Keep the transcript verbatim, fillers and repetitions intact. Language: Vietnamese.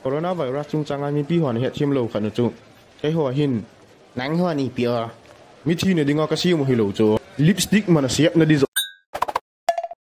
coronavirus chung changa mi pi hon he thim lo khan chu cái hoa hin nang hoa ni pia mi thi ne dinga ka si mo hi lo chu lipstick mana siap na di